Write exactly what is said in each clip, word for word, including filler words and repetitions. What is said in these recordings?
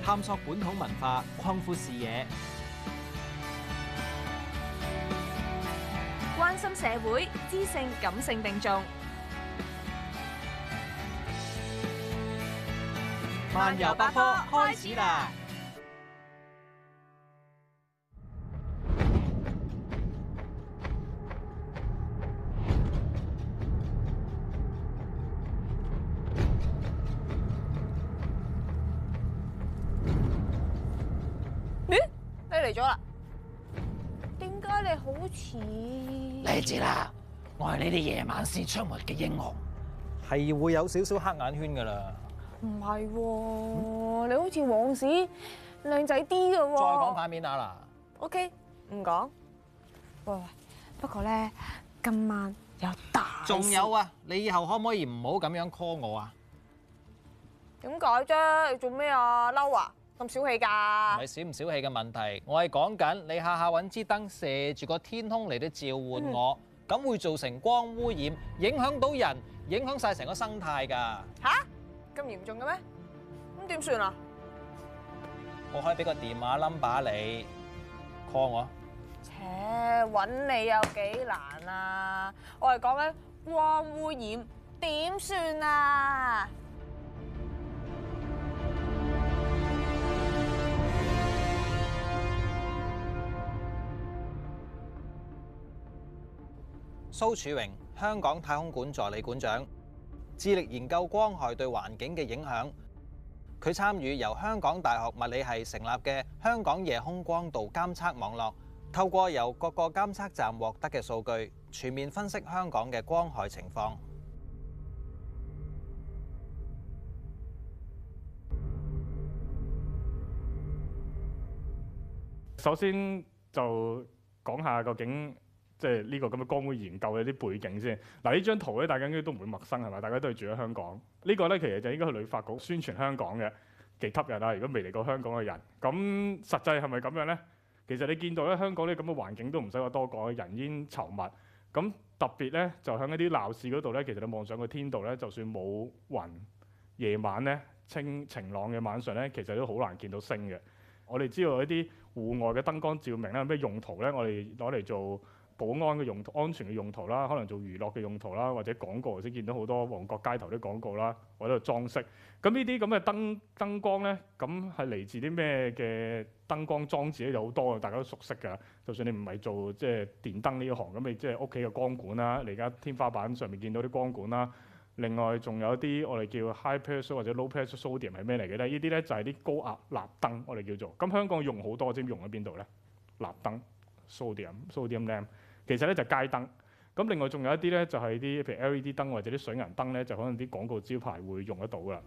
探索本土文化，擴闊視野， 關心社會，知性感性並重。 漫遊百科開始啦！ 你嚟咗啦？點解你好似？ 你知啦，我係呢啲夜晚先出沒嘅英雄。 係會有少少黑眼圈㗎啦。 唔係喎，你好似往時靚仔啲嘅喎。 再講反面啊啦。 OK， 唔講。喂喂，不過咧，今晚有大。 仲有啊，你以後可唔可以唔好咁樣 call 我啊？ 點解啫？你做咩啊？嬲啊？咁小氣唔㗎？ 係小唔小氣嘅問題，我係講緊你下下揾支燈射住個天空嚟到召喚我，咁、嗯、會造成光污染，影響到人，影響晒成個生態㗎。 吓？咁嚴重嘅咩？咁點算啊？ 我可以俾個電話 number 你 call 我。 切，揾你有幾難啊？我係講緊光污染，點算啊？ 蘇曙榮，香港太空館助理館長，致力研究光害對環境嘅影響。佢參與由香港大學物理系成立嘅香港夜空光度監測網絡，透過由各個監測站獲得嘅數據，全面分析香港嘅光害情況。 首先就講下究竟。即係呢個咁嘅光污研究嘅啲背景先。嗱，呢張圖咧，大家應該都唔會陌生係咪？大家都係住喺香港。呢個咧其實就應該係旅發局宣傳香港嘅，幾吸引啊！如果未嚟過香港嘅人，咁實際係咪咁樣咧？其實你見到咧，香港呢咁嘅環境都唔使話多講，人煙稠密。咁特別咧，就喺一啲鬧市嗰度咧，其實你望上個天度咧，就算冇雲，夜晚咧清晴朗嘅晚上咧，其實都好難見到星嘅。我哋知道一啲戶外嘅燈光照明咧，有咩用途咧？我哋攞嚟做保安嘅用途、安全嘅用途啦，可能做娛樂嘅用途啦，或者廣告，頭先見到好多旺角街頭啲廣告啦，或者裝飾。咁呢啲咁嘅燈燈光咧，咁係嚟自啲咩嘅燈光裝置咧？有好多，大家都熟悉㗎。就算你唔係做即係電燈呢一行，咁你即係屋企嘅光管啦，你而家天花板上面見到啲光管啦。另外仲有啲我哋叫 high pressure 或者 low pressure sodium 係咩嚟嘅咧？呢啲咧就係啲高壓鈉燈，我哋叫做。咁香港用好多，知唔知用喺邊度咧？鈉燈 sodium sodium lamp。其實咧就係街燈，咁另外仲有一啲咧就係啲譬如 L E D 燈或者啲水銀燈咧，就可能啲廣告招牌會用得到噶啦。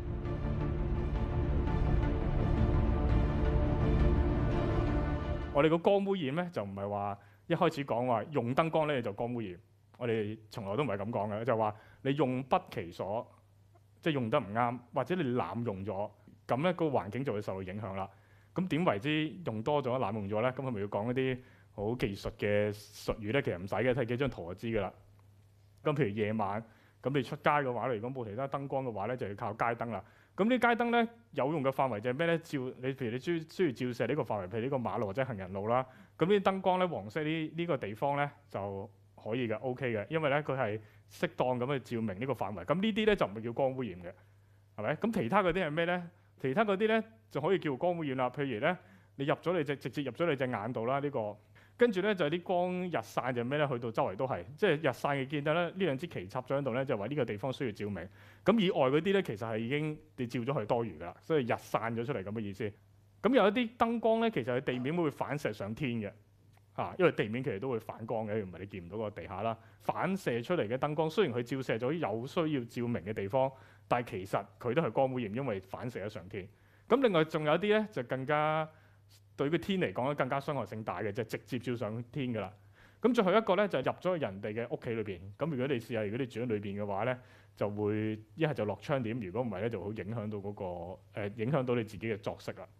我哋個光污染咧就唔係話一開始講話用燈光咧就光污染，我哋從來都唔係咁講嘅，就係話你用不其所，即係用得唔啱，或者你濫用咗，咁咧個環境就會受到影響啦。咁點為之用多咗、濫用咗咧？咁係咪要講一啲好技術嘅術語咧？其實唔使嘅，睇幾張圖就知㗎啦。咁譬如夜晚，咁你出街嘅話咧，如果冇其他燈光嘅話咧，就要靠街燈啦。咁啲街燈咧有用嘅範圍就係咩咧？照你譬如你需需要照射呢個範圍，譬如呢個馬路或者行人路啦。咁呢啲燈光咧，黃色呢呢個地方咧就可以嘅 ，OK 嘅，因為咧佢係適當咁去照明呢個範圍。咁呢啲咧就唔係叫光污染嘅，係咪？咁其他嗰啲係咩咧？其他嗰啲咧就可以叫光污染啦。譬如咧，你入咗你隻直接入咗你隻眼度啦，呢個。跟住咧就係啲光日散就咩咧？去到周圍都係，即係日散嘅見到咧呢兩支旗插咗喺度咧，就話呢個地方需要照明。咁以外嗰啲咧，其實係已經你照咗係多餘㗎啦，所以日散咗出嚟咁嘅意思。咁有一啲燈光咧，其實係地面會反射上天嘅，嚇，因為地面其實都會反光嘅，唔係你見唔到個地下啦。反射出嚟嘅燈光，雖然佢照射咗有需要照明嘅地方，但係其實佢都係光污染，因為反射咗上天。咁另外仲有啲咧就更加。對個天嚟講咧，更加傷害性大嘅，就係直接照上天㗎啦。咁最後一個咧，就係入咗去人哋嘅屋企裏邊。咁如果你試下，如果你住喺裏邊嘅話咧，就會一係就落窗簾，如果唔係咧，就會影響到嗰個誒，影響到你自己嘅作息啦。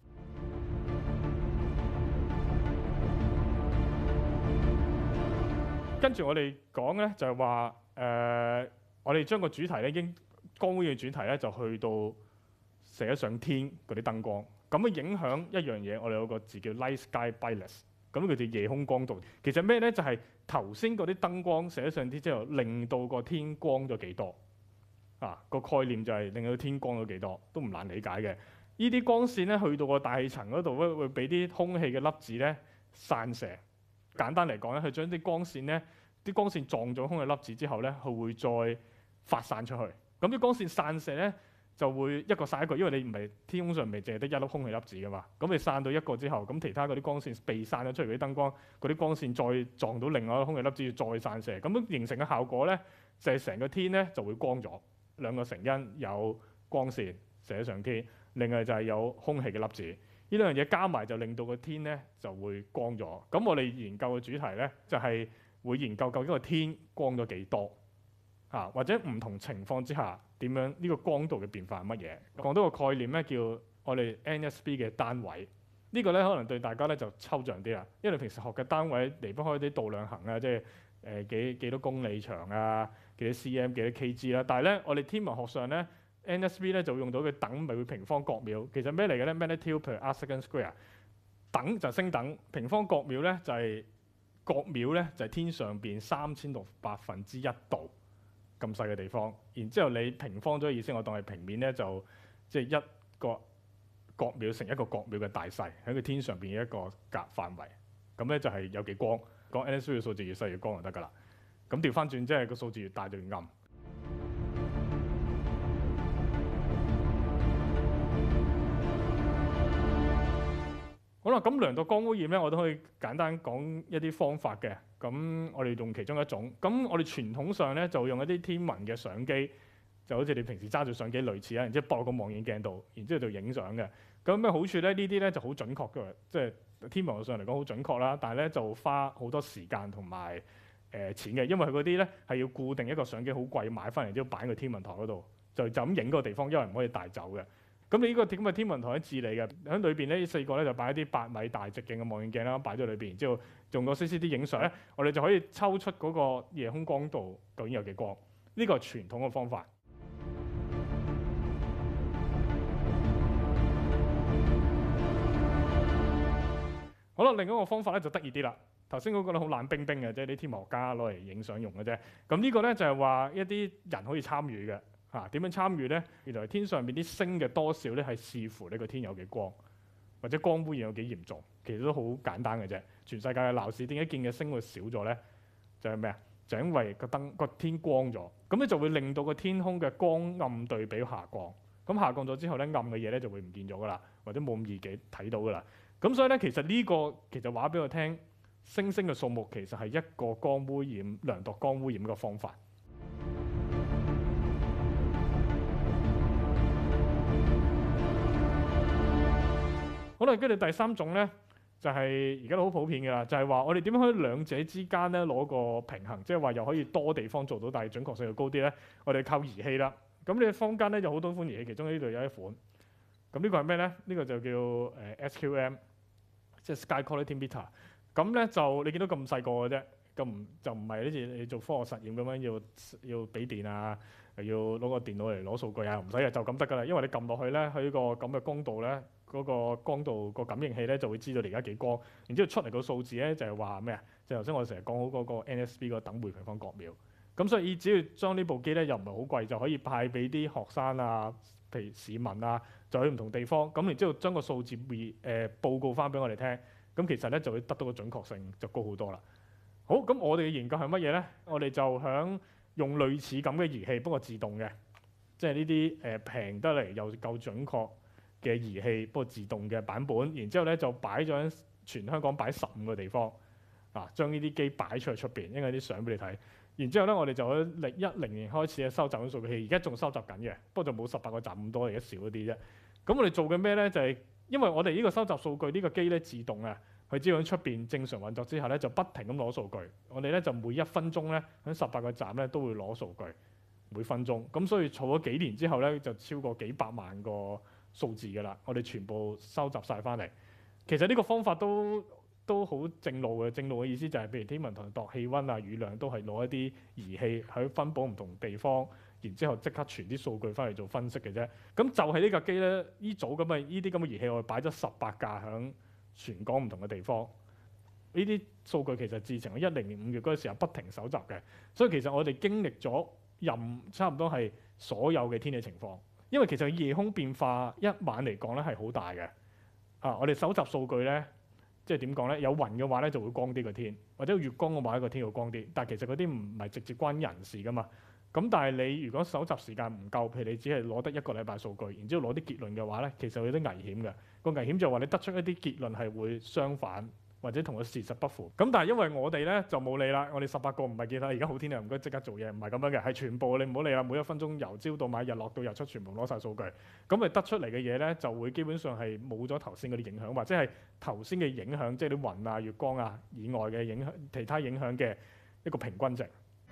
跟住我哋講咧，就係話誒，我哋將個主題咧，已經光污染嘅主題咧，就去到射咗上天嗰啲燈光，咁嘅影響一樣嘢，我哋有個字叫 night sky bias， 咁佢叫夜空光度。其實咩咧？就係頭先嗰啲燈光射咗上天之後，令到個天光咗幾多啊？個概念就係令到天光咗幾多，都唔難理解嘅。呢啲光線咧去到個大氣層嗰度咧，會俾啲空氣嘅粒子咧散射。簡單嚟講咧，佢將啲光線咧，啲光線撞咗空氣粒子之後咧，佢會再發散出去。咁啲光線散射咧，就會一個散一個，因為你唔係天空上未淨係得一粒空氣粒子噶嘛。咁你散到一個之後，咁其他嗰啲光線被散咗出嚟嗰啲燈光，嗰啲光線再撞到另外一個空氣粒子，再散射，咁樣形成嘅效果咧，就係成個天咧就會光咗。兩個成因有光線射上天。另外就係有空氣嘅粒子，呢兩樣嘢加埋就令到個天咧就會光咗。咁我哋研究嘅主題咧就係會研究究竟個天光咗幾多啊，或者唔同情況之下點樣呢個光度嘅變化係乜嘢？講多個概念咧，叫我哋 N S B 嘅單位。呢個咧可能對大家咧就抽象啲啦，因為你平時學嘅單位離不開啲度量衡啊，即係誒幾幾多公里長啊，幾多 cm 幾多 kg 啦。但係咧我哋天文學上咧，N S B 咧就會用到佢等米每平方角秒，其實咩嚟嘅咧 ？Magnitude per arc second square， 等就升等，平方角秒咧就係、是、角秒咧就係、是、天上邊三千六百分之一度咁細嘅地方，然之後你平方咗意思，我當係平面咧就即係、就是、一個角秒乘一個角秒嘅大細喺佢天上邊嘅一個格範圍，咁咧就係有幾光。講 N S B 嘅數字越細越光就得㗎啦。咁調翻轉即係個數字越大就越暗。好啦，咁量度光污染咧，我都可以簡單講一啲方法嘅。咁我哋用其中一種。咁我哋傳統上咧就用一啲天文嘅相機，就好似你平時揸住相機類似啊，然之後駁個望遠鏡度，然之後就影相嘅。咁咩好處咧？呢啲咧就好準確嘅，即係天文學上嚟講好準確啦。但係咧就花好多時間同埋誒錢嘅，因為佢嗰啲咧係要固定一個相機好貴，買翻嚟之後擺喺個天文台嗰度，就就咁影個地方，因為唔可以帶走嘅。咁你呢個點嘅天文台喺智利嘅，喺裏邊咧呢四個咧就擺一啲八米大直徑嘅望遠鏡啦，擺咗裏邊，然之後用個 C C D 影相咧，我哋就可以抽出嗰個夜空光度究竟有幾光。呢個係傳統嘅方法。好啦，另一個方法咧就得意啲啦。頭先嗰個咧好冷冰冰嘅，即係啲天文學家攞嚟影相用嘅啫。咁呢個咧就係話一啲人可以參與嘅。啊，點樣參與咧？原來天上邊啲星嘅多少咧，係視乎呢個天有幾光，或者光污染有幾嚴重。其實都好簡單嘅啫。全世界嘅鬧市點解見嘅星會少咗咧？就係咩啊？就因為個燈個天光咗，咁咧就會令到個天空嘅光暗對比下降。咁下降咗之後咧，暗嘅嘢咧就會唔見咗噶啦，或者冇咁易幾睇到噶啦。咁所以咧，其實呢個其實話俾我聽，星星嘅數目其實係一個光污染量度光污染嘅方法。好啦，跟住第三種咧，就係而家都好普遍嘅啦，就係話我哋點樣可以兩者之間咧攞個平衡，即係話又可以多地方做到，但係準確性又高啲咧。我哋靠儀器啦。咁你坊間咧有好多款儀器，其中呢度有一款。咁呢個係咩咧？呢個就叫誒 S Q M， 即係 Sky Quality Meter。咁咧就你見到咁細個嘅啫，咁唔就唔係好似你做科學實驗咁樣要要俾電啊，又要攞個電腦嚟攞數據啊，唔使嘅就咁得㗎啦。因為你撳落去咧，佢個咁嘅光度咧。嗰個光度個感應器咧就會知道你而家幾光，然之後出嚟個數字咧就係話咩啊？就頭先我成日講好嗰個 N S B 個等每平方角秒。咁所以只要將呢部機咧又唔係好貴，就可以派俾啲學生啊、譬如市民啊，就去唔同地方。咁然之後將個數字誒、呃、報告翻俾我哋聽。咁其實咧就會得到個準確性就高好多啦。好，咁我哋嘅研究係乜嘢咧？我哋就響用類似咁嘅儀器，不過自動嘅，即係呢啲誒平得嚟又夠準確嘅儀器，不過自動嘅版本，然之後咧就擺咗喺全香港擺十五個地方，啊，將呢啲機擺出去出邊，應該有啲相俾你睇。然之後咧，我哋就喺零一零年開始咧收集緊數據器，而家仲收集緊嘅，不過就冇十八個站咁多，而家少一啲啫。咁我哋做嘅咩咧？就係、是、因為我哋呢個收集數據呢、呢個機咧自動啊，佢只要喺出邊正常運作之下咧，就不停咁攞數據。我哋咧就每一分鐘咧喺十八個站咧都會攞數據，每分鐘。咁所以儲咗幾年之後咧，就超過幾百萬個數字㗎啦，我哋全部收集晒翻嚟。其實呢個方法都都好正路嘅。正路嘅意思就係、是，譬如天文台度氣温啊、雨量都係攞一啲儀器喺分佈唔同地方， 然之後即刻傳啲數據翻嚟做分析嘅啫。咁就係呢架機咧，呢組咁嘅呢啲咁嘅儀器，我哋擺咗十八架響全港唔同嘅地方。呢啲數據其實自從一零年五月嗰個時候不停搜集嘅，所以其實我哋經歷咗任差唔多係所有嘅天氣情況。因為其實夜空變化一晚嚟講咧係好大嘅。啊，我哋搜集數據咧，即係點講咧？有雲嘅話咧就會光啲個天，或者有月光嘅話個天會光啲。但係其實嗰啲唔係直接關人事噶嘛。咁但係你如果搜集時間唔夠，譬如你只係攞得一個禮拜數據，然之後攞啲結論嘅話咧，其實有啲危險嘅。個危險就係話你得出一啲結論係會相反。或者同個事實不符，咁但係因為我哋咧就冇理啦，我哋十八個唔係見到而家好天氣唔該即刻做嘢，唔係咁樣嘅，係全部你唔好理啦，每一分鐘由朝到晚日落到日出，全部攞晒數據，咁咪得出嚟嘅嘢咧就會基本上係冇咗頭先嗰啲影響，或者係頭先嘅影響，即係啲雲啊、月光啊以外嘅影響，其他影響嘅一個平均值。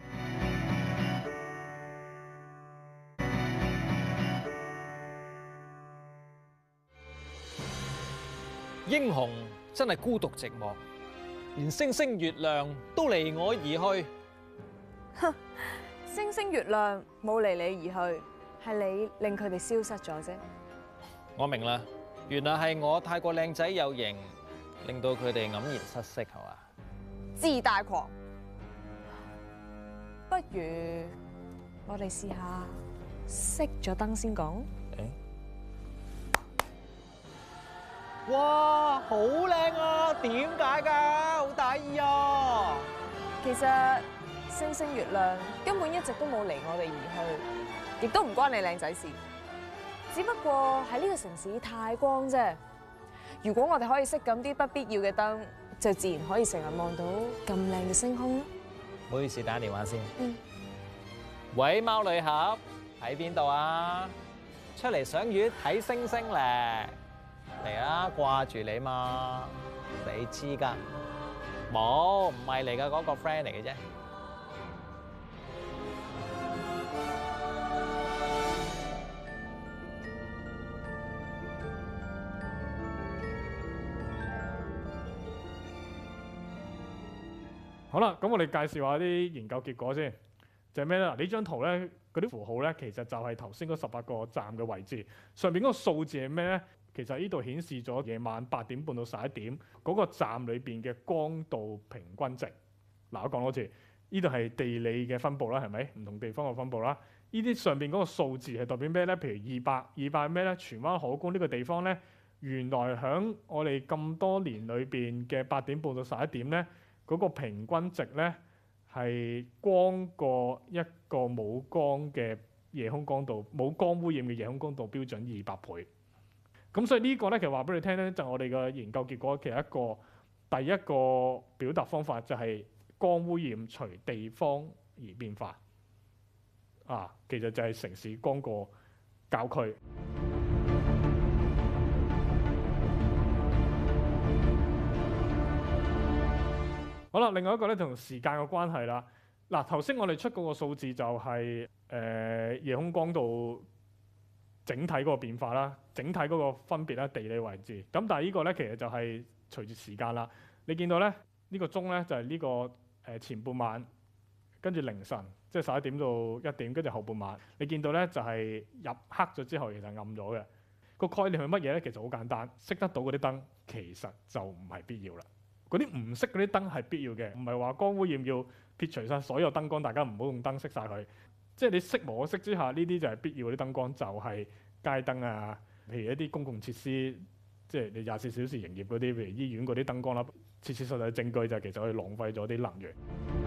英雄真係孤獨寂寞，連星星月亮都離我而去。 哼，星星月亮冇離你而去，係你令佢哋消失咗啫。 我明啦，原來係我太過靚仔有型，令到佢哋黯然失色，係嘛？ 自大狂，不如我哋試下熄咗燈先講。 哇，好靚啊！點解㗎？好大意啊！ 其實星星月亮根本一直都冇離我哋而去，亦都唔關你靚仔事。只不過喺呢個城市太光啫。如果我哋可以熄咁啲不必要嘅燈，就自然可以成日望到咁靚嘅星空咯。 唔好意思，打電話先。 嗯。 喂，貓女俠喺邊度啊？出嚟賞月睇星星咧！嚟啦，掛住你嘛，你知㗎？冇，唔係嚟㗎，嗰個 friend 嚟嘅啫。 好啦，咁我哋介紹下啲研究結果先，就係咩咧？嗱，呢張圖咧，嗰啲符號咧，其實就係頭先嗰十八個站嘅位置，上邊嗰個數字係咩咧？其實呢度顯示咗夜晚八點半到十一點嗰個站裏邊嘅光度平均值。嗱，我講多次，呢度係地理嘅分佈啦，係咪？唔同地方嘅分佈啦。呢啲上邊嗰個數字係代表咩咧？譬如二百，二百係咩咧？荃灣可觀呢個地方咧，原來響我哋咁多年裏邊嘅八點半到十一點咧，嗰個平均值咧係光過一個冇光嘅夜空光度，冇光污染嘅夜空光度標準二百倍。咁所以呢個咧，其實話俾你聽咧，就係我哋嘅研究結果，其實一個第一個表達方法就係光污染隨地方而變化。啊，其實就係城市光過郊區。好啦，另外一個咧同時間嘅關係啦。嗱，頭先我哋出嗰個數字就係、是、誒、呃、夜空光度整體嗰個變化啦，整體嗰個分別啦，地理位置。咁但係呢個咧其實就係隨住時間啦。你見到咧呢、呢個鐘咧就係、是、呢、呢個誒、呃、前半晚，跟住凌晨即係十一點到一點，跟住後半晚。你見到咧就係、是、入黑咗之後其實暗咗嘅。個概念係乜嘢咧？其實好簡單，熄得到嗰啲燈其實就唔係必要啦。嗰啲唔熄嗰啲燈係必要嘅，唔係話光污染要撇除晒所有燈光，大家唔好用燈熄晒佢。即係你熄無可熄之下，呢啲就係必要嗰啲燈光，就係街燈啊，譬如一啲公共設施，即係你廿四小時營業嗰啲，譬如醫院嗰啲燈光啦。切切實實嘅證據就係其實我哋浪費咗啲能源。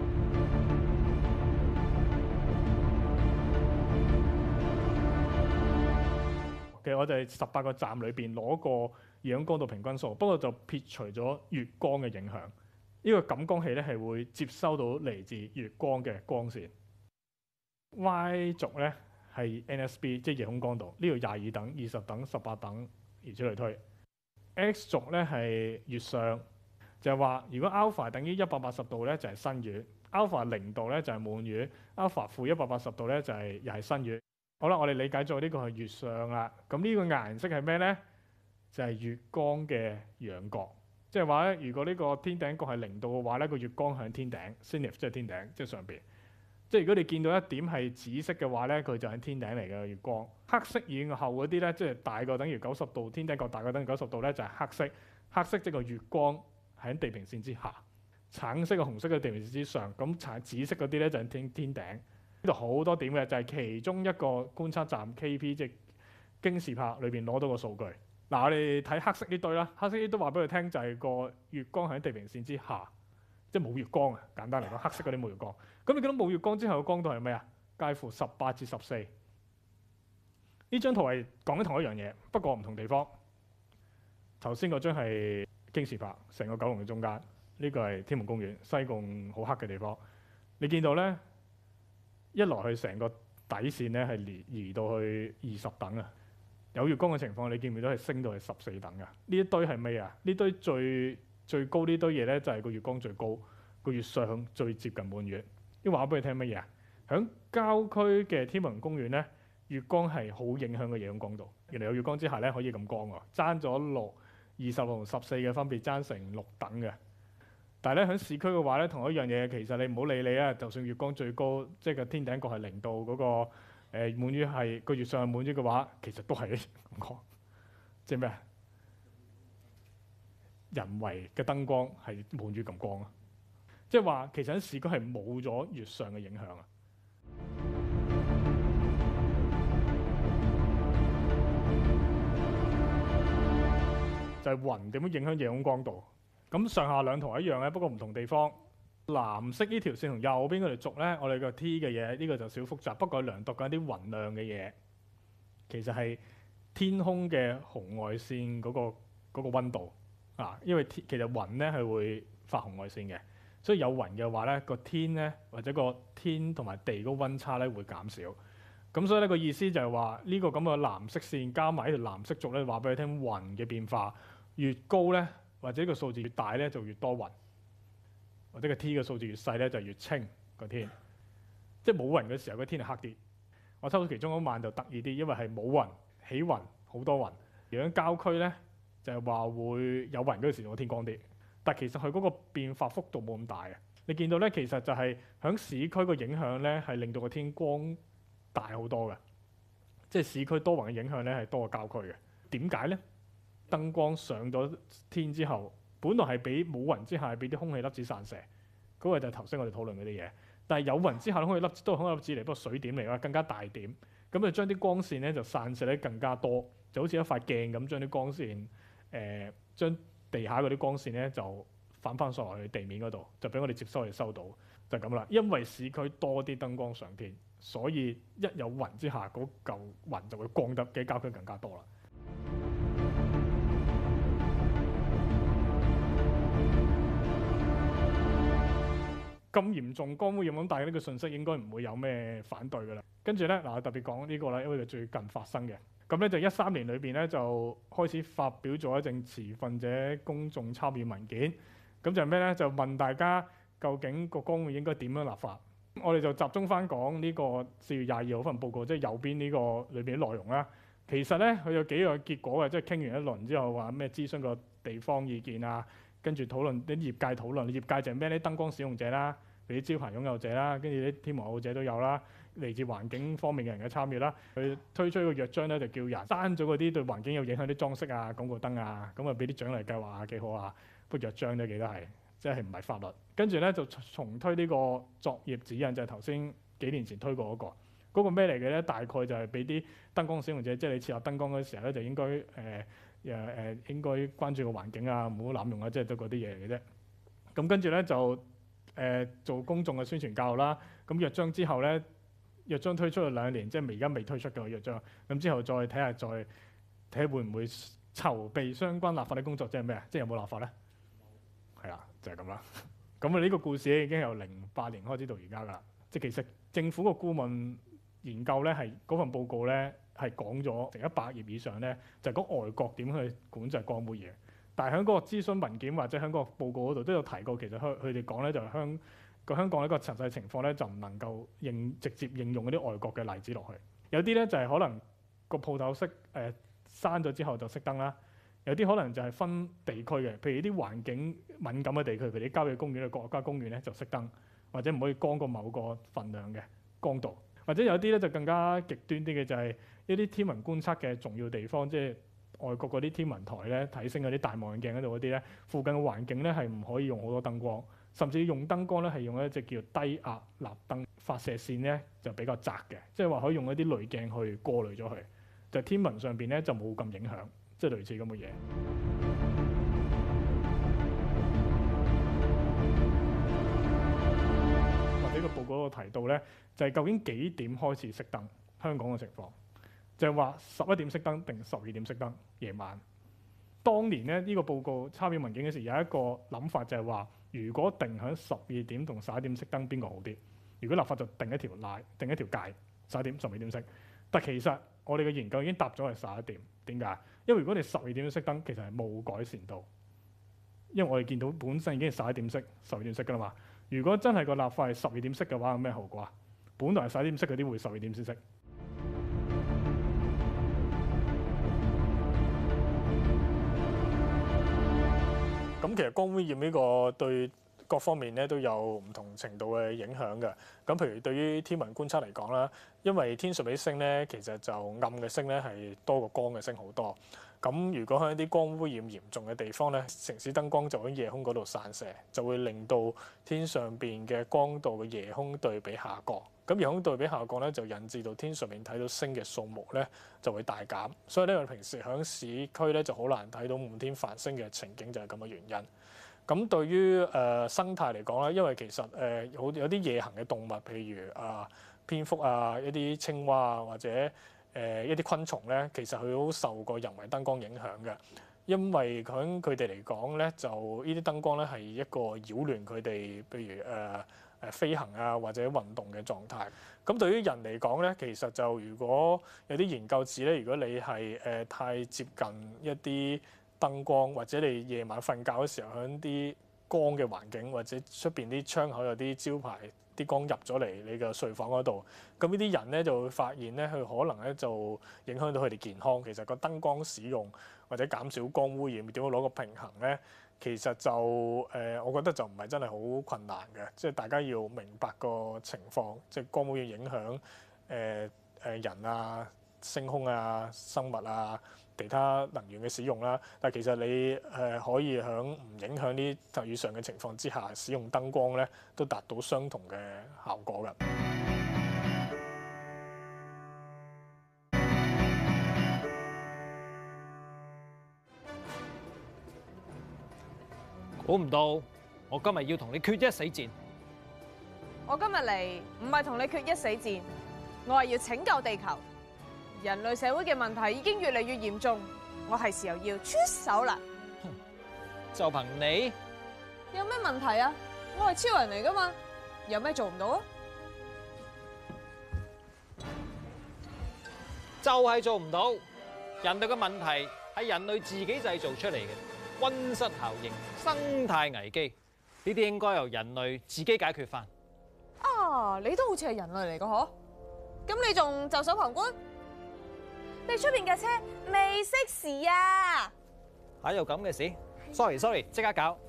其實我哋十八個站裏邊攞個夜空光度平均數，不過就撇除咗月光嘅影響。呢個感光器咧係會接收到嚟自月光嘅光線。Y 軸咧係 N S B， 即係夜空光度，呢度廿二等、二十等、十八等，如此類推。X 軸咧係月相，就係話如果 alpha 等於一百八十度咧就係新月 ，alpha 零度咧就係滿月 ，alpha 負一百八十度咧就係又係新月。好啦，我哋理解咗呢個係月相啦。咁呢個顏色係咩咧？就係、是、月光嘅仰角，即係話咧，如果呢個天頂角係零度嘅話咧，個月光向天頂 ，zenith 即係天頂，即係上邊。 即係如果你見到一點係紫色嘅話咧，佢就係天頂嚟嘅月光。黑色以後嗰啲咧，即係大過等於九十度，天頂角大過等於九十度咧，就係黑色。黑色即係個月光喺地平線之下，橙色嘅紅色嘅地平線之上。咁橙紫色嗰啲咧就係天天頂。呢度好多點嘅，就係其中一個觀測站 K P 即係京士柏裏邊攞到個數據。嗱，我哋睇黑色呢堆啦，黑色呢堆話俾佢聽就係個月光喺地平線之下，即係冇月光啊。簡單嚟講，黑色嗰啲冇月光。咁你見到冇月光之後嘅光度係咩啊？介乎十八至十四。呢張圖係講緊同一樣嘢，不過唔同地方。頭先嗰張係京士柏，成個九龍嘅中間。呢、這個係天文公園，西貢好黑嘅地方。你見到咧，一來去成個底線咧係移移到去二十等啊。有月光嘅情況，你見唔見到係升到係十四等㗎？呢一堆係咩啊？呢堆最最高呢堆嘢咧，就係個月光最高，個月相最接近滿月。呢話俾你聽乜嘢啊？喺郊區嘅天文公園咧，月光係好影響個夜空光度。原來有月光之下咧，可以咁光喎，爭咗六二十同十四嘅分別，爭成六等嘅。但係咧喺市區嘅話咧，同一樣嘢，其實你唔好理你啊。就算月光最高，即係個天頂角係零度嗰、那個誒、呃、滿月係個月上係滿月嘅話，其實都係咁講，即係咩啊？人為嘅燈光係滿月咁光啊！即係話其實喺市區係冇咗月上嘅影響啊！就係雲點樣影響夜空光度。咁上下兩圖一樣咧，不過唔同地方。藍色呢條線同右邊嗰條軸咧，我哋個 T 嘅嘢，呢、呢個就少複雜。不過量度緊啲雲量嘅嘢，其實係天空嘅紅外線嗰、嗰個嗰、嗰個溫度啊。因為天其實雲咧係會發紅外線嘅，所以有雲嘅話咧，個天咧或者個天同埋地嗰個溫差咧會減少。咁所以咧個意思就係話呢個咁嘅藍色線加埋呢條藍色軸咧，話俾你聽雲嘅變化越高咧，或者個數字越大咧就越多雲，或者個 T 嘅數字越細咧就越清個天。即係冇雲嘅時候，個天係黑啲。我抽到其中嗰晚就得意啲，因為係冇雲起雲好多雲。而喺郊區咧就係話會有雲嗰時，個天光啲。但其實佢嗰個變化幅度冇咁大嘅。你見到咧，其實就係喺市區個影響咧係令到個天光大好多嘅。即係市區多雲嘅影響咧係多過郊區嘅。點解咧？燈光上咗天之後，本來係俾冇雲之下係俾啲空氣粒子散射，嗰、那個就係頭先我哋討論嗰啲嘢。但係有雲之下，空氣粒子都係空氣粒子嚟，不過水點嚟啦，更加大點，咁就將啲光線咧就散射得更加多，就好似一塊鏡咁，將啲光線誒、呃、將地下嗰啲光線咧就反翻上來去地面嗰度，就俾我哋接收，我哋收到就咁啦。因為市區多啲燈光上天，所以一有雲之下，嗰嚿雲就會光得比郊區更加多啦。咁嚴重光污染咁，但係呢個信息應該唔會有咩反對㗎啦。跟住咧，嗱我特別講呢個啦，因為佢最近發生嘅。咁咧就一三年裏邊咧就開始發表咗一陣持份者公眾參與文件。咁就係咩咧？就問大家究竟個光污應該點樣立法？我哋就集中翻講呢個四月廿二號份報告，即係右邊呢個裏邊啲內容啦。其實咧佢有幾個結果嘅，即係傾完一輪之後話咩諮詢個地方意見啊，跟住討論啲業界討論，業界就係咩咧？燈光使用者啦。俾啲招牌擁有者啦，跟住啲天文愛好者都有啦，嚟自環境方面嘅人嘅參與啦。佢推出一個約章咧，就叫人刪咗嗰啲對環境有影響啲裝飾啊、廣告燈啊，咁啊俾啲獎勵計劃啊，幾好啊。不過約章都記得係，即係唔係法律。跟住咧就重推呢個作業指引，就係頭先幾年前推過嗰、嗰個。嗰、嗰個咩嚟嘅咧？大概就係俾啲燈光使用者，即係你設立燈光嗰時候咧，就應該誒誒誒應該關注個環境啊，唔好濫用啊，即係都嗰啲嘢嚟嘅啫。咁跟住咧就。誒、呃、做公眾嘅宣傳教育啦，咁約章之後咧，約章推出咗兩年，即係而家未推出嘅約章，咁之後再睇下，再睇下會唔會籌備相關立法嘅工作，即係咩啊？即係有冇立法咧？係啦，就係咁啦。咁啊，呢個故事已經由零八年開始到而家噶啦。即係其實政府個顧問研究咧，係嗰份報告咧係講咗成一百頁以上咧，就係、是、講外國點去管制光污染。但係喺嗰個諮詢文件或者喺嗰個報告嗰度都有提過，其實佢佢哋講咧就係香個香港呢個實際情況咧就唔能夠應直接應用嗰啲外國嘅例子落去。有啲咧就係可能個鋪頭熄誒閂咗之後就熄燈啦，有啲可能就係分地區嘅，譬如啲環境敏感嘅地區，譬如啲郊野公園嘅國家公園咧就熄燈， 或者唔可以光過某個份量嘅光度。或者有啲咧就更加極端啲嘅，就係一啲天文觀測嘅重要地方，即係外國嗰啲天文台咧睇星嗰啲大望遠鏡嗰度嗰啲咧，附近嘅環境咧係唔可以用好多燈光，甚至用燈光咧係用一隻叫低壓立燈，發射線咧就比較窄嘅，即係話可以用一啲濾鏡去過濾咗佢，就天文上邊咧就冇咁影響，即係類似咁嘅嘢。或者個報告度提到咧，就係究竟幾點開始熄燈？香港嘅情況就係話十一點熄燈定十二點熄燈夜晚。當年咧呢個報告參與文件嘅時，有一個諗法就係話，如果定喺十二點同十一點熄燈，邊個好啲？如果立法就定一條界，定一條界，十一點、十二點熄。但其實我哋嘅研究已經答咗係十一點。點解？因為如果你十二點熄燈，其實係冇改善到，因為我哋見到本身已經係十一點熄、十二點熄㗎啦嘛。如果真係個立法係十二點熄嘅話，有咩後果啊？本來係十一點熄嗰啲會十二點先熄。咁其實光污染呢個對各方面咧都有唔同程度嘅影響嘅。咁譬如對於天文觀測嚟講啦，因為天上嘅星咧，其實就暗嘅星咧係多過光嘅星好多。咁如果喺一啲光污染嚴重嘅地方咧，城市燈光就喺夜空嗰度散射，就會令到天上邊嘅光度嘅夜空對比下降。咁夜空對比下降咧，就引致到天上面睇到星嘅數目咧就會大減。所以咧，我哋平時喺市區咧就好難睇到滿天繁星嘅情景，就係咁嘅原因。咁對於誒、呃、生態嚟講咧，因為其實誒、呃、有有啲夜行嘅動物，譬如啊、呃、蝙蝠啊、一啲青蛙啊，或者誒、呃、一啲昆蟲咧，其實佢好受過人為燈光影響嘅。因為喺佢哋嚟講咧，就呢啲燈光咧係一個擾亂佢哋，譬如誒誒、呃、飛行啊或者運動嘅狀態。咁對於人嚟講咧，其實就如果有啲研究指咧，如果你係誒、呃、太接近一啲燈光，或者你夜晚瞓覺嘅時候，喺啲光嘅環境，或者出邊啲窗口有啲招牌，啲光入咗嚟你嘅睡房嗰度，咁呢啲人咧就會發現咧，佢可能咧就影響到佢哋健康。其實個燈光使用或者減少光污染，點樣攞個平衡咧？其實就誒、呃，我覺得就唔係真係好困難嘅，即係大家要明白個情況，即係光污染影響誒誒、呃呃、人啊、星空啊、生物啊。其他能源嘅使用啦，但其實你誒可以喺唔影響呢啲以上嘅情況之下，使用燈光咧，都達到相同嘅效果㗎。 估唔到我今日要同你決一死戰。 我今日嚟唔係同你決一死戰，我係要拯救地球。人類社會嘅問題已經越嚟越嚴重，我係時候要出手啦！ 就憑你有咩問題啊？我係超人嚟噶嘛，有咩做唔到啊？ 就係做唔到。人類嘅問題係人類自己製造出嚟嘅，溫室效應、生態危機，呢啲應該由人類自己解決翻。 啊，你都好似係人類嚟噶嗬？咁你仲袖手旁觀？你出邊架車未熄匙啊？ 嚇有咁嘅事 ？Sorry sorry， 即刻搞。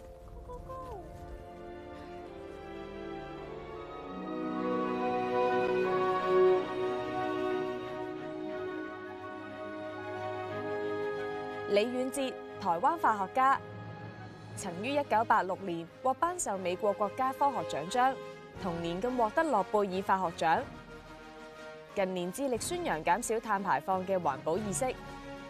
李遠哲，台灣化學家，曾於一九八六年獲頒授美國國家科學獎章，同年更獲得諾貝爾化學獎。近年致力宣揚減少碳排放嘅環保意識。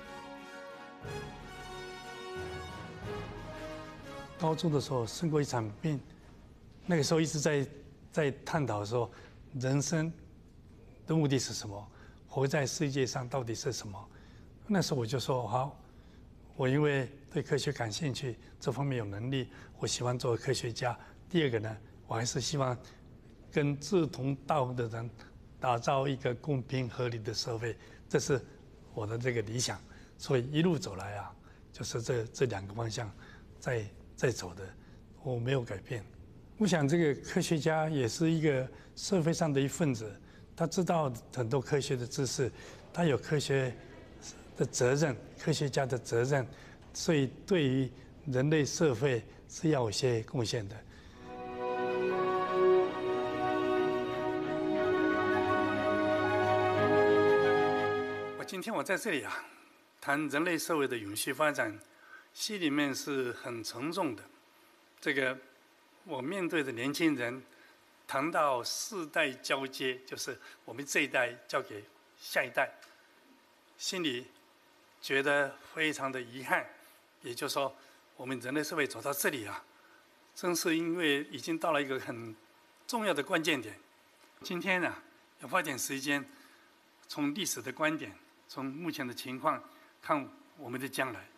高中的時候生過一場病，那個時候一直在在探討說人生的目的是什麼，活在世界上到底是什麼。那時候我就說好，我因為對科學感興趣，這方面有能力，我喜歡做科學家。第二個呢，我還是希望跟志同道合的人打造一個公平合理的社會，這是我的這個理想。所以一路走來啊，就是這這兩個方向在在走的，我沒有改變。我想這個科學家也是一個社會上的一份子，他知道很多科學的知識，他有科學的責任，科學家的責任，所以對於人類社會是要有些貢獻的。 今天我在这里啊，谈人类社会的永续发展，心里面是很沉重的。这个我面对的年轻人，谈到世代交接，就是我们这一代交给下一代，心里觉得非常的遗憾。也就是说，我们人类社会走到这里啊，正是因为已经到了一个很重要的关键点。今天呢、啊，要花点时间，从历史的观点，从目前的情况看我们的将来。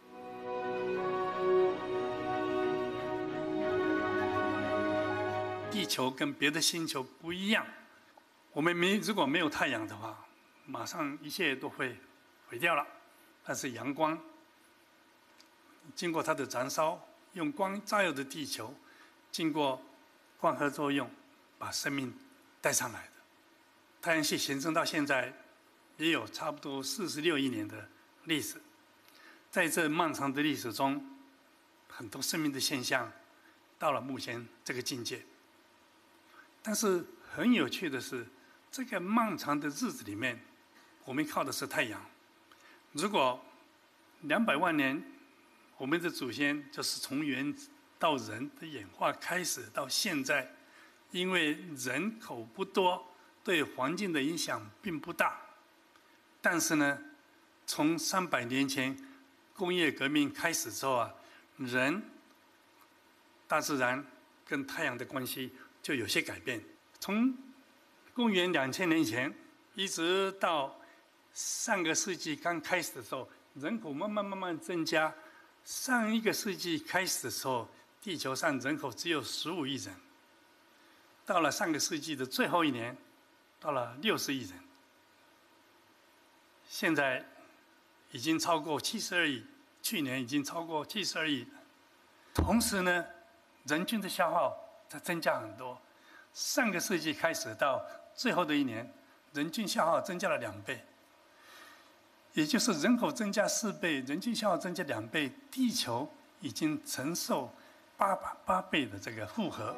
地球跟别的星球不一样，我们没如果没有太阳的话，马上一切都会毁掉了。但是阳光经过它的燃烧，用光照耀的地球，经过光合作用，把生命带上来的。太阳系形成到现在也有差不多四十六亿年的历史，在这漫长的历史中，很多生命的现象到了目前这个境界。但是很有趣的是，这个漫长的日子里面，我们靠的是太阳。如果两百万年，我们的祖先就是从猿到人的演化开始到现在，因为人口不多，对环境的影响并不大。但是呢，从三百年前工业革命开始之后啊，人、大自然跟太阳的关系就有些改变。从公元两千年前，一直到上个世纪刚开始的时候，人口慢慢慢慢增加。上一个世纪开始的时候，地球上人口只有十五亿人。到了上个世纪的最后一年，到了六十亿人。现在已经超过七十二亿，去年已经超过七十二亿。同时呢，人均的消耗在增加很多。上个世纪开始到最后的一年，人均消耗增加了两倍。也就是人口增加四倍，人均消耗增加两倍，地球已经承受八八倍的这个负荷。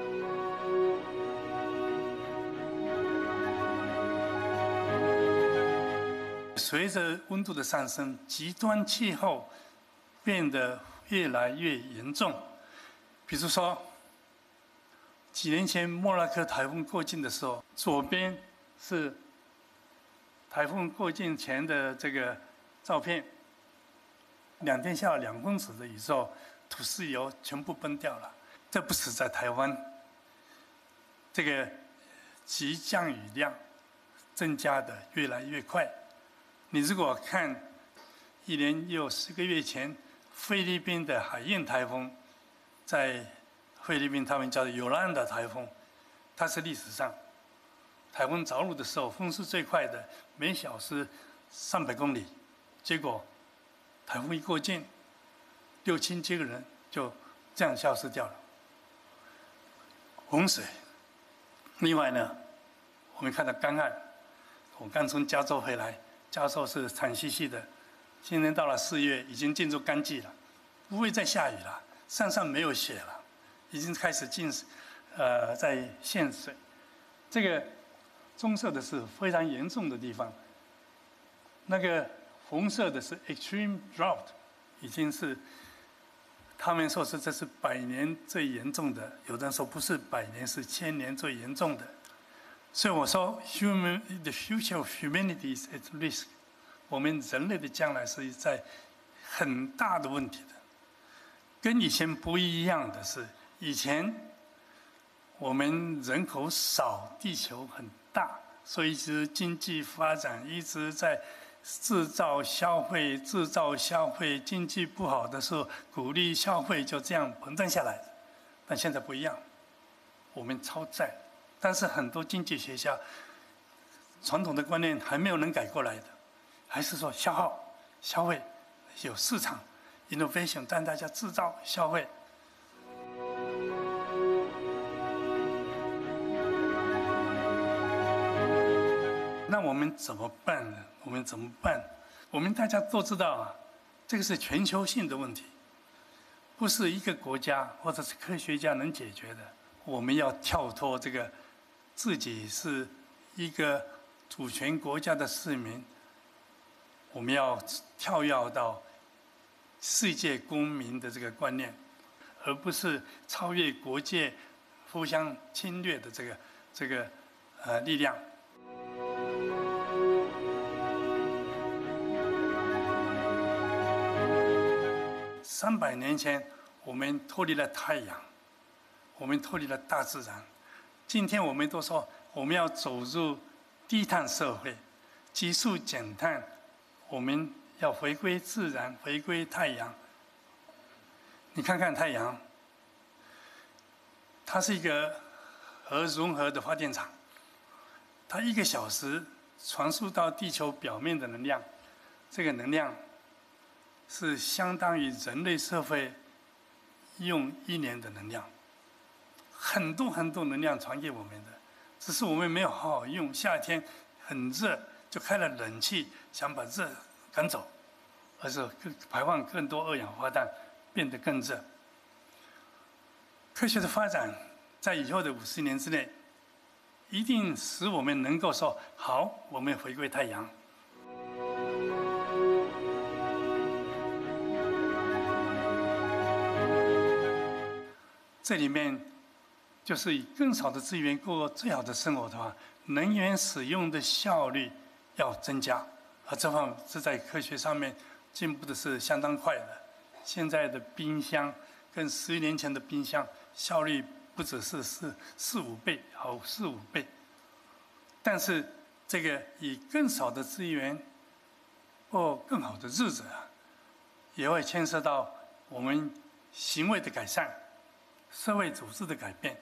随着温度的上升，极端气候变得越来越严重。比如说，几年前莫拉克台风过境的时候，左边是台风过境前的这个照片，两天下了两公尺的雨之后，土石油全部崩掉了。这不是在台湾，这个极降雨量增加的越来越快。你如果看一年有十个月前菲律宾的海燕台风，在菲律宾他们叫做尤兰达台风，它是历史上台风着陆的时候风势最快的，每小时三百公里，结果台风一过境，六千几个人就这样消失掉了。洪水，另外呢，我们看到干旱，我刚从加州回来，加州是惨兮兮的，今年到了四月已经进入干季了，不会再下雨了，山上没有雪了，已经开始进，呃，在限水，这个。棕色的是非常严重的地方，那个红色的是 extreme drought， 已经是他们说是这是百年最严重的，有人说不是百年，是千年最严重的。所以我说 human the future of humanity is at risk， 我们人类的将来是在很大的问题的。跟以前不一样的是，以前我们人口少，地球很大，所以一直经济发展一直在制造消费，制造消费，经济不好的时候鼓励消费，就这样膨胀下来。但现在不一样，我们超载，但是很多经济学家传统的观念还没有能改过来的，还是说消耗、消费有市场 innovation， 让大家制造消费。那我们怎么办呢？我们怎么办？我们大家都知道啊，这个是全球性的问题，不是一个国家或者是科学家能解决的。我们要跳脱这个自己是一个主权国家的市民， 我们要跳跃到世界公民的这个观念，而不是超越国界互相侵略的这个这个呃力量。三百年前，我们脱离了太阳，我们脱离了大自然。今天我们都说我们要走入低碳社会，急速减碳，我们要回归自然，回归太阳。你看看太阳，它是一个核融合的发电厂，它一个小时传输到地球表面的能量，这个能量是相当于人类社会用一年的能量，很多很多能量传给我们的，只是我们没有好好用。夏天很热，就开了冷气，想把热赶走，而是排放更多二氧化碳，变得更热。科学的发展在以后的五十年之内，一定使我们能够说好，我们回归太阳。这里面就是以更少的资源过最好的生活的话，能源使用的效率要增加，而这方面是在科学上面进步的是相当快的。现在的冰箱跟十年前的冰箱效率不只是四四五倍，好四五倍。但是这个以更少的资源过更好的日子啊，也会牵涉到我们行为的改善。社会组织的改变，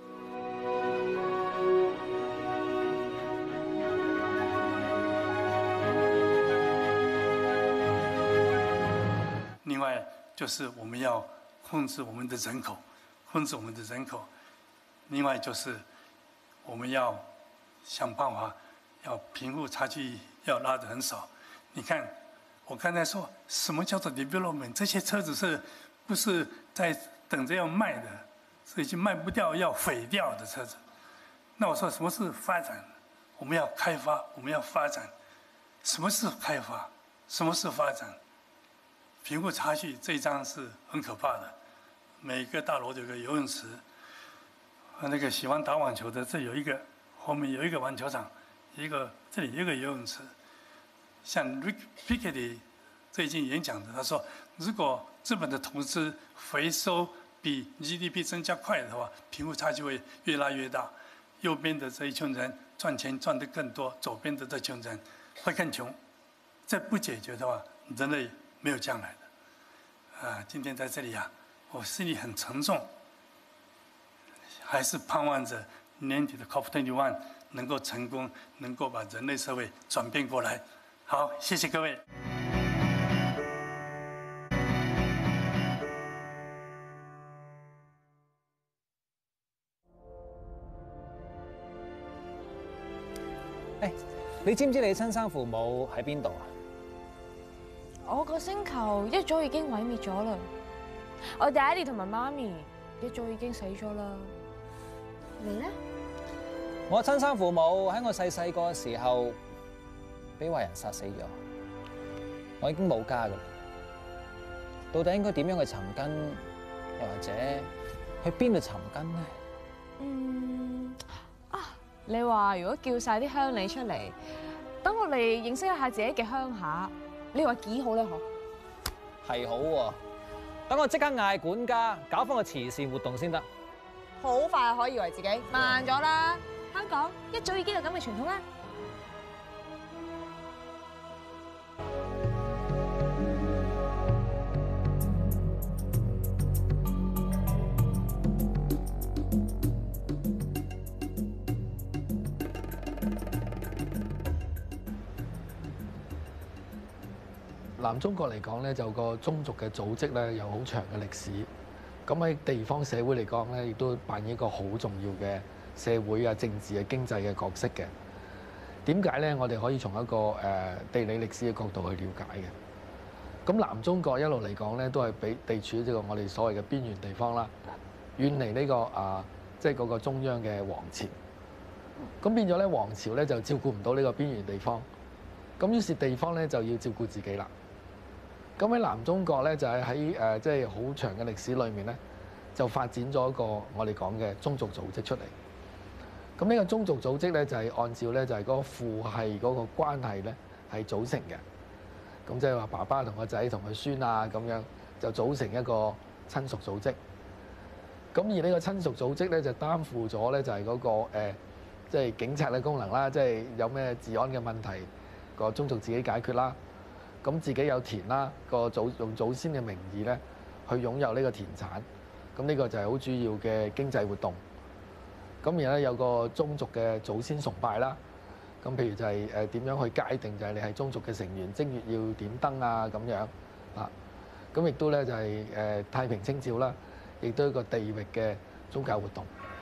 另外就是我们要控制我们的人口，控制我们的人口。另外就是我们要想办法，要贫富差距要拉得很少。你看，我刚才说什么叫做 development？ 这些车子是不是在等着要卖的，是已经卖不掉要毁掉的车子。那我说什么是发展？我们要开发，我们要发展。什么是开发？什么是发展？贫富差距这一章是很可怕的。每个大楼有个游泳池，那个喜欢打网球的，这有一个，后面有一个网球场，一个这里有一个游泳池。像 Rick Piketty 最近演讲的，他说，如果资本的投资回收比 G D P 增加快的话，贫富差距会越拉越大。右边的这一群人赚钱赚得更多，左边的这群人会更穷。这不解决的话，人类没有将来的。啊，今天在这里啊，我心里很沉重，还是盼望着年底的 C O P 二十一 能够成功，能够把人类社会转变过来。好，谢谢各位。 誒，你知唔知你親生父母喺邊度啊？ 我個星球一早已經毀滅咗啦，我爹哋同埋媽咪一早已經死咗啦。你咧？ 我親生父母喺我細細個嘅時候俾壞人殺死咗，我已經冇家㗎啦。到底應該點樣去尋根，又或者去邊度尋根呢？ 嗯啊，你話如果叫晒啲鄉里出嚟，等我哋認識一下自己嘅鄉下，你話幾好咧？嗬？ 係好喎，等我即刻嗌管家搞翻個慈善活動先得。 好快可以以為自己慢咗啦！香港一早已經有咁嘅傳統啦。 南中國嚟講咧，就個宗族嘅組織咧有好長嘅歷史。咁喺地方社會嚟講咧，亦都扮演一個好重要嘅社會啊、政治啊、經濟嘅角色嘅。點解咧？我哋可以從一個誒地理歷史嘅角度去了解嘅。咁南中國一路嚟講咧，都係俾地處呢個我哋所謂嘅邊緣地方啦，遠離呢個啊，即係嗰個中央嘅皇朝。咁變咗咧，皇朝咧就照顧唔到呢個邊緣地方。 咁於是地方咧就要照顧自己啦。咁喺南中國咧就係喺誒即係好長嘅歷史裏面咧，就發展咗一個我哋講嘅宗族組織出嚟。咁呢個宗族組織咧就係按照咧就係嗰個父系嗰個關係咧係組成嘅。咁即係話爸爸同個仔同個孫啊咁樣就組成一個親屬組織。咁而呢個親屬組織咧就擔負咗咧就係嗰個誒即係警察嘅功能啦，即係有咩治安嘅問題，個宗族自己解決啦。咁自己有田啦，個祖用祖先嘅名義咧去擁有呢個田產。咁呢個就係好主要嘅經濟活動。咁而咧有個宗族嘅祖先崇拜啦。咁譬如就係誒點樣去界定就係你係宗族嘅成員，正月要點燈啊咁樣啊。咁亦都咧就係誒太平清醮啦，亦都係一個地域嘅宗教活動。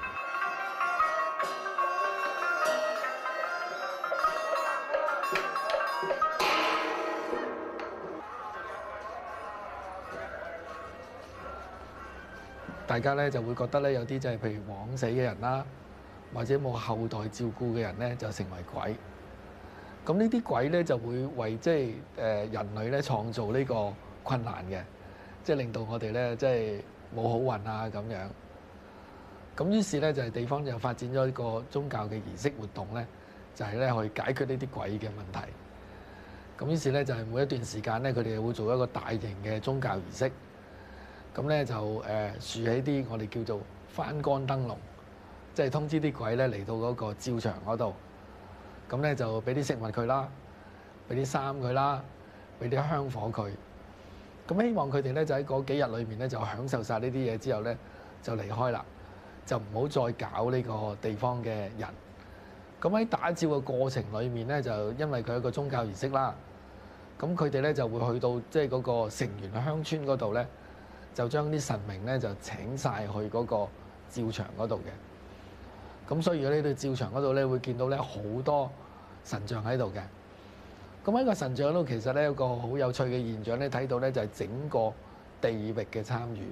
大家咧就會覺得咧有啲就係譬如枉死嘅人啦，或者冇後代照顧嘅人咧就成為鬼。咁呢啲鬼咧就會為即係誒人類咧創造呢個困難嘅，即係令到我哋咧即係冇好運啊咁樣。咁於是咧就係地方就發展咗一個宗教嘅儀式活動咧，就係咧去解決呢啲鬼嘅問題。咁於是咧就係每一段時間咧，佢哋會做一個大型嘅宗教儀式。咁咧就誒豎起啲我哋叫做翻竿燈籠，即係通知啲鬼咧嚟到嗰個醮場嗰度。咁咧就俾啲食物佢啦，俾啲衫佢啦，俾啲香火佢。咁希望佢哋咧就喺嗰幾日裏面咧就享受晒呢啲嘢之後咧就離開啦，就唔好再搞呢個地方嘅人。咁喺打醮嘅過程裏面咧，就因為佢係一個宗教儀式啦，咁佢哋咧就會去到即係嗰個成員鄉村嗰度咧。就將啲神明咧就請晒去嗰個醮場嗰度嘅，咁所以呢度醮場嗰度咧會見到咧好多神像喺度嘅。咁喺個神像嗰度其實咧有個好有趣嘅現象咧，睇到咧就係整個地域嘅參與。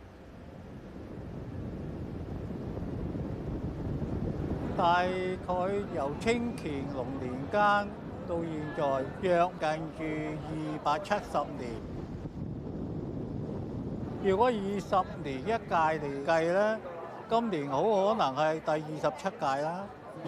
大概由清乾隆年間到現在，約近住二百七十年。如果以十年一屆嚟計咧，今年好可能係第二十七屆啦。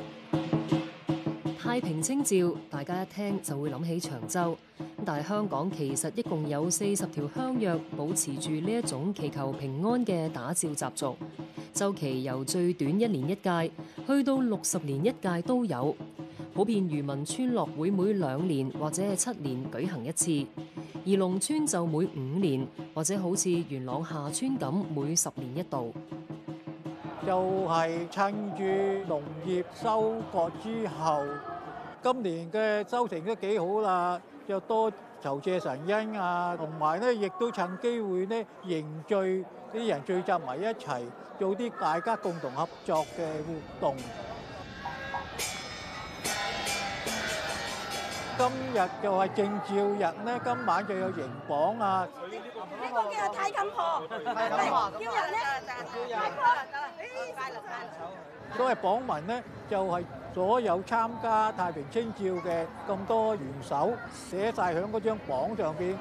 太平清醮，大家一聽就會諗起長洲，但係香港其實一共有四十條鄉約保持住呢一種祈求平安嘅打醮習俗，週期由最短一年一屆，去到六十年一屆都有。普遍漁民村落會每兩年或者係七年舉行一次。而農村就每五年，或者好似元朗下村咁，每十年一度。 就係趁住農業收割之後，今年嘅收成都幾好啦，就多酬謝神恩啊，同埋咧亦都趁機會咧凝聚啲人聚集埋一齊，做啲大家共同合作嘅活動。今日就係正醮日咧，今晚就有迎榜啊！呢個叫太冚婆，太冚婆醮日咧，太冚婆。 所謂榜文咧，就係所有參加太平清醮嘅咁多元首寫曬喺嗰張榜上邊。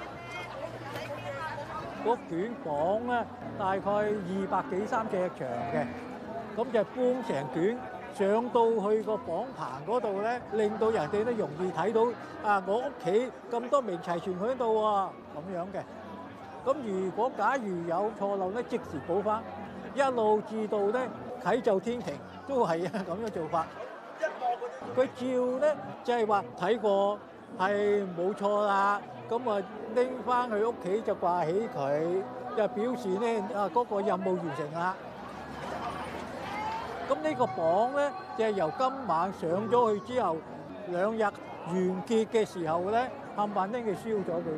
嗰卷榜咧，大概二百幾三尺長嘅，咁就搬成卷。上到去個榜棚嗰度咧，令到人哋咧容易睇到啊！我屋企咁多名齊全喺度喎，咁樣嘅。咁如果假如有錯漏咧，即時補翻，一路至到咧啟奏天庭，都係啊咁樣做法。佢照咧即係話睇過係冇錯啦，咁啊拎翻去屋企就掛起佢，就表示咧啊嗰個任務完成啦。咁呢個榜咧，就係由今晚上咗去之後，兩日完結嘅時候咧，冚唪唥拎佢燒咗佢。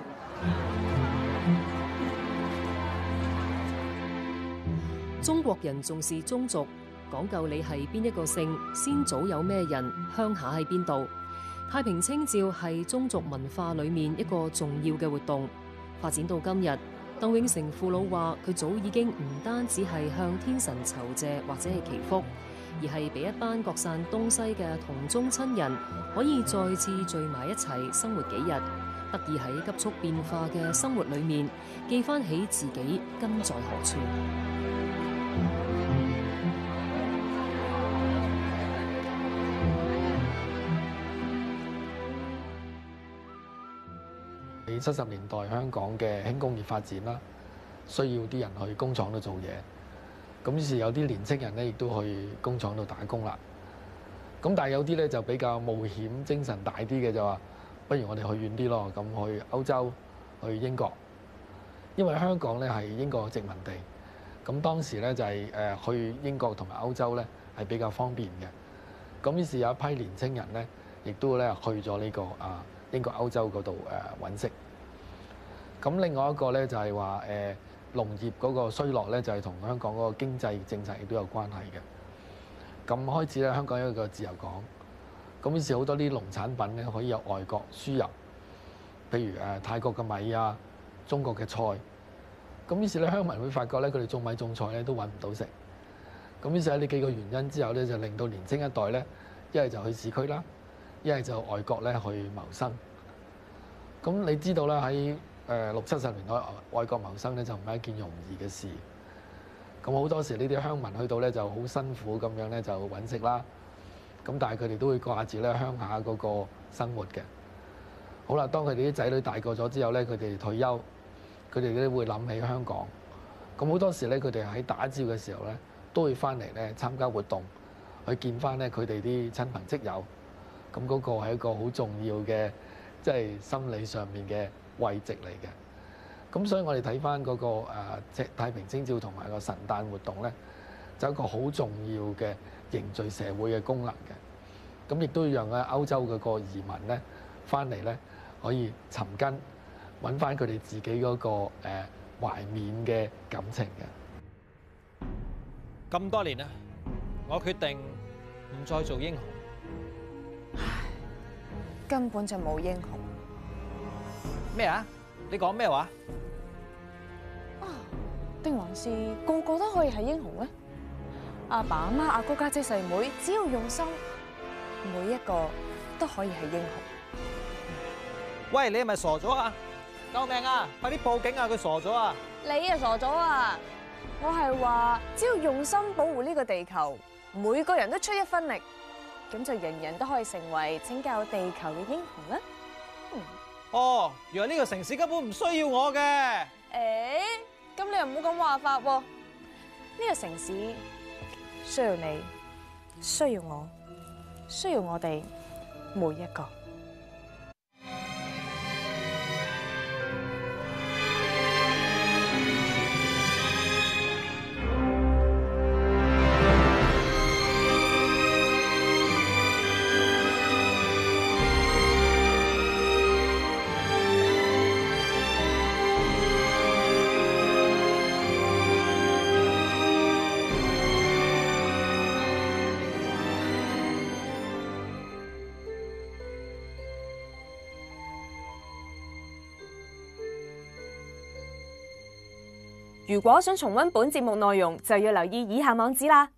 中國人重視宗族，講究你係邊一個姓，先祖有咩人，鄉下喺邊度。太平清醮係宗族文化裏面一個重要嘅活動。發展到今日，鄧永成父老話：佢早已經唔單止係向天神酬謝或者係祈福， 而係俾一班各散東西嘅同宗親人可以再次聚埋一齊生活幾日，得以喺急速變化嘅生活裏面記翻起自己根在何處。 喺七十年代香港嘅輕工業發展啦，需要啲人去工廠度做嘢，咁於是有啲年青人咧亦都去工廠度打工啦。咁但係有啲咧就比較冒險精神大啲嘅就話，不如我哋去遠啲咯，咁去歐洲、去英國，因為香港咧係英國殖民地，咁當時咧就係誒去英國同埋歐洲咧係比較方便嘅。咁於是有一批年青人咧，亦都咧去咗呢個啊英國、歐洲嗰度誒揾食。咁另外一個咧就係話誒農業嗰個衰落咧，就係同香港嗰個經濟政策亦都有關係嘅。咁開始咧，香港有一個自由港，咁於是好多啲農產品咧可以由外國輸入，譬如誒泰國嘅米啊、中國嘅菜。咁於是咧，鄉民會發覺咧，佢哋種米種菜咧都揾唔到食。咁於是喺呢幾個原因之後咧，就令到年青一代咧，一係就去市區啦，一係就外國咧去謀生。咁你知道啦，喺誒六七十年代外國謀生咧就唔係一件容易嘅事。咁好多時呢啲鄉民去到咧就好辛苦咁樣咧就揾食啦。咁但係佢哋都會掛住咧鄉下嗰個生活嘅。好啦，當佢哋啲仔女大個咗之後咧，佢哋退休，佢哋都會諗起香港。咁好多時咧，佢哋喺打醮嘅時候咧，都會翻嚟咧參加活動，去見翻咧佢哋啲親朋戚友。咁嗰個係一個好重要嘅，即係心理上面嘅慰藉嚟嘅。咁所以我哋睇翻嗰個誒太平清醮同埋個神誕活動咧，就係一個好重要嘅凝聚社會嘅功能嘅。咁亦都要讓喺歐洲嗰個移民咧翻嚟咧，可以尋根揾翻佢哋自己嗰個誒懷緬嘅感情嘅。 咁多年啦，我決定唔再做英雄。 根本就冇英雄。 咩啊？你講咩話？ 啊，定還是個個都可以係英雄咧？阿爸阿媽、阿哥家姐細妹，只要用心，每一個都可以係英雄。 喂，你係咪傻咗啊？救命啊！快啲報警啊！佢傻咗啊！ 你啊傻咗啊！我係話，只要用心保護呢個地球，每個人都出一分力，咁就人人都可以成為拯救地球嘅英雄啦。嗯哦，原來呢個城市根本唔需要我嘅。 誒，咁你又唔好咁話法喎。呢個城市需要你，需要我，需要我哋每一個。如果想重溫本節目內容，就要留意以下網址啦。